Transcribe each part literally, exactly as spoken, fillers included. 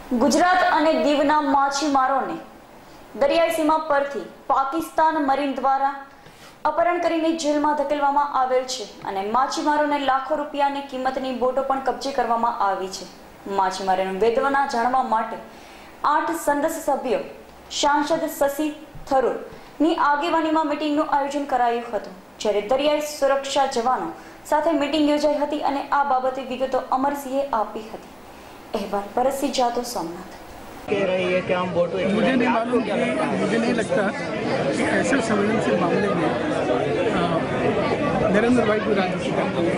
ગુજરાત અને દીવના માછીમારોને દરિયાઈ સીમા પરથી પાકિસ્તાન મરીન દ્વારા અપહરણ કરીને જેલમાં ધકેલવામાં આવેલ છે અને માછીમારોને લાખો રૂપિયાની કિંમતની બોટો પણ કબજે કરવામાં આવી છે। માછીમારોને વેદના જાણવા માટે આઠ સંદસ સભ્યો સાંસદ શશી થરૂરની આગેવાનીમાં મીટિંગનું આયોજન કરાયું હતું, જ્યારે દરિયાઈ સુરક્ષા જવાનો સાથે મીટિંગ યોજાઈ હતી અને આ બાબતે વિગતો અમરસિંહે આપી હતી। अहवाल परसी जादव सोमनाथ कह रही है कि हम वोटों मुझे नहीं मालूम कि मुझे नहीं लगता कि ऐसे संवेदनशील मामले में नरेंद्र भाई को राजनीति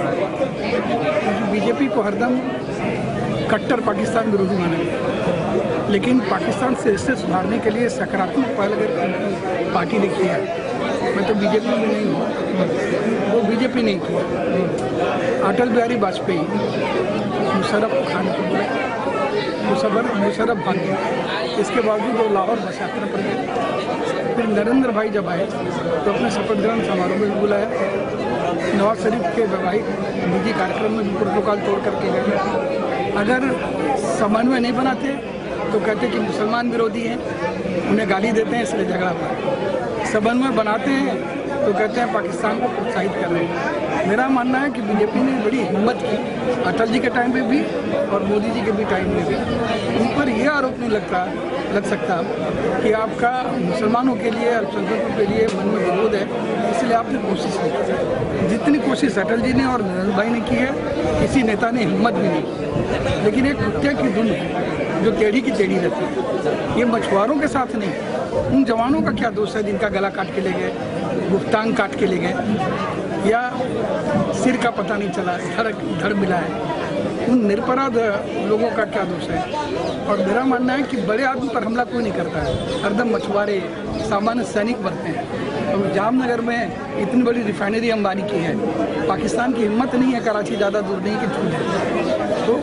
करनी। बीजेपी को हरदम कट्टर पाकिस्तान विरोधी माना गया, लेकिन पाकिस्तान से इससे सुधारने के लिए सकारात्मक पहल अगर पार्टी ने किया है। मैं तो बीजेपी में नहीं हूँ, वो बीजेपी नहीं किया। अटल बिहारी वाजपेयी मुशर्रफ को खाने को बोले, मुशर्रफ मुशर्रफ भाग गया, इसके बावजूद वो लाहौर बस यात्रा पर गए। फिर नरेंद्र भाई जब आए तो अपने शपथ ग्रहण समारोह में भी बुलाया, नवाज शरीफ के वैवाहिक निजी कार्यक्रम में भी प्रोटोकॉल तोड़ करके गए। अगर समन्वय नहीं बनाते तो कहते कि मुसलमान विरोधी हैं, उन्हें गाली देते हैं इसलिए झगड़ा हुआ। समन्वय बनाते हैं तो कहते हैं पाकिस्तान को प्रोत्साहित कर रहे हैं। मेरा मानना है कि बीजेपी ने बड़ी हिम्मत की, अटल जी के टाइम पे भी और मोदी जी के भी टाइम में भी। उन पर यह आरोप नहीं लगता लग सकता कि आपका मुसलमानों के लिए, अल्पसंख्यकों के लिए मन में विरोध है, इसलिए आपने कोशिश की। जितनी कोशिश अटल जी ने और नरेंद्र भाई ने की है, किसी नेता ने हिम्मत भी नहीं। लेकिन एक कुत्ते की धुन जो टेढ़ी की टेढ़ी रहती है, ये मछुआरों के साथ नहीं। उन जवानों का क्या दोष है जिनका गला काट के ले गए, गुप्तांग काट के ले गए, या सिर का पता नहीं चला, धड़ धड़ मिला है। उन निरपराध लोगों का क्या दोष है? और मेरा मानना है कि बड़े आदमी पर हमला कोई नहीं करता है, हरदम मछुआरे सामान्य सैनिक बनते हैं। तो जामनगर में इतनी बड़ी रिफाइनरी अंबानी की है, पाकिस्तान की हिम्मत नहीं है, कराची ज़्यादा दूर नहीं कि छूट है। तो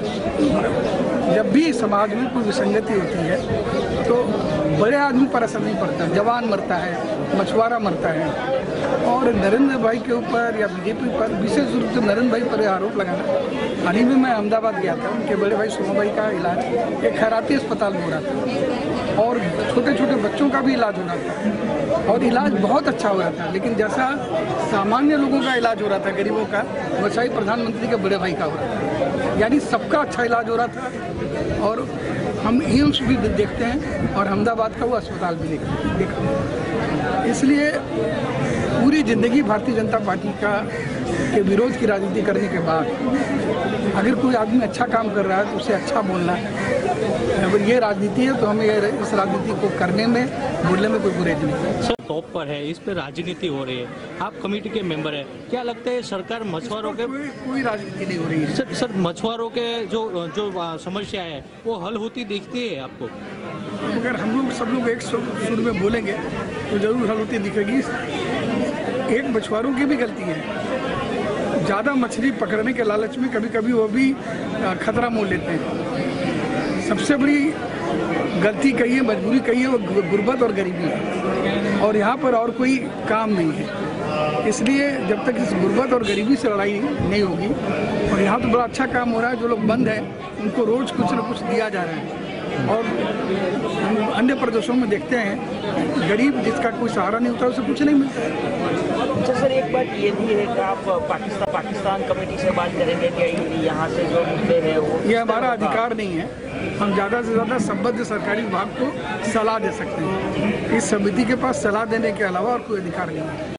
जब भी समाज में कोई विसंगति होती है तो बड़े आदमी पर असर नहीं पड़ता, जवान मरता है, मछुआरा मरता है। और नरेंद्र भाई के ऊपर या बीजेपी पर, विशेष रूप से नरेंद्र भाई पर आरोप लगाना। हाल ही में मैं अहमदाबाद गया था, उनके बड़े भाई सोमा भाई का इलाज एक खैराती अस्पताल में हो रहा था और छोटे छोटे बच्चों का भी इलाज हो रहा था और इलाज बहुत अच्छा हो रहा था। लेकिन जैसा सामान्य लोगों का इलाज हो रहा था, गरीबों का, वैसा ही प्रधानमंत्री के बड़े भाई का हो रहा था। यानी सबका अच्छा इलाज हो रहा था। और हम एम्स भी देखते हैं और अहमदाबाद का वो अस्पताल भी देखा। इसलिए पूरी ज़िंदगी भारतीय जनता पार्टी का के विरोध की राजनीति करने के बाद अगर कोई आदमी अच्छा काम कर रहा है तो उसे अच्छा बोलना है। अगर ये राजनीति है तो हमें इस राजनीति को करने में, बोलने में कोई गुरेज नहीं। सर, टॉप पर है, इस पे राजनीति हो रही है, आप कमेटी के मेंबर हैं, क्या लगता है सरकार मछुआरों के कोई, कोई राजनीति नहीं हो रही है। सर, सर मछुआरों के जो जो समस्या है वो हल होती दिखती है आपको? अगर हम लोग सब लोग एक सुर में बोलेंगे तो जरूर हल होती दिखेगी। एक मछुआरों की भी गलती है, ज़्यादा मछली पकड़ने के लालच में कभी कभी वो भी खतरा मोल लेते हैं। सबसे बड़ी गलती कही है, मजबूरी कही है, वो गुर्बत और गरीबी है और यहाँ पर और कोई काम नहीं है। इसलिए जब तक इस गुर्बत और गरीबी से लड़ाई नहीं होगी, और यहाँ तो बड़ा अच्छा काम हो रहा है, जो लोग बंद हैं उनको रोज़ कुछ न कुछ दिया जा रहा है। और हम अन्य प्रदेशों में देखते हैं गरीब जिसका कोई सहारा नहीं होता उसे कुछ नहीं मिलता। अच्छा सर, एक बात ये भी है कि आप पाकिस्तान पाकिस्तान कमेटी से बात करेंगे कि यहाँ से जो मुद्दे हैं वो, ये हमारा अधिकार नहीं है। हम ज़्यादा से ज़्यादा संबद्ध सरकारी विभाग को सलाह दे सकते हैं। इस समिति के पास सलाह देने के अलावा और कोई अधिकार नहीं है।